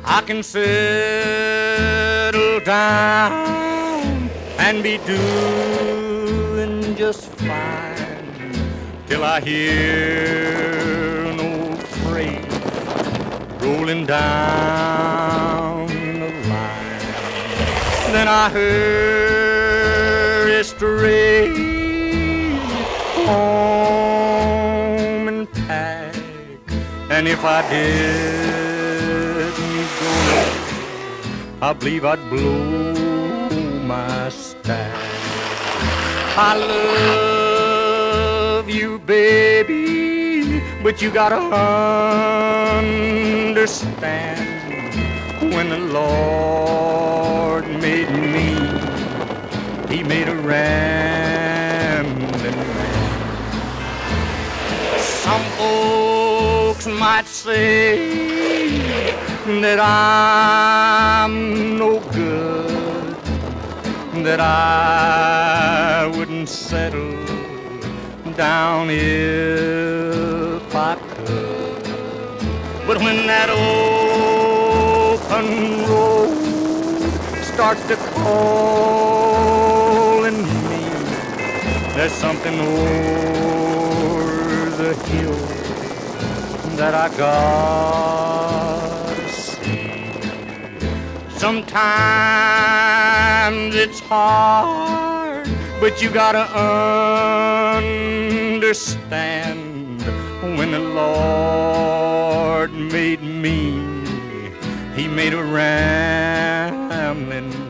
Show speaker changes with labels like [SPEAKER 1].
[SPEAKER 1] I can settle down and be doing just fine till I hear an old freight rolling down the line. Then I hurry straight home and pack, and if I didn't go, I believe I'd blow my stack. I love you, baby, but you gotta understand, when the Lord made me, He made a rambling man. Some folks might say that I'm no good, that I wouldn't settle down if I could. But when that open road starts to calling me, there's something over the hill that I gotta see. Sometimes it's hard, but you gotta understand, when the Lord made me, He made a rambling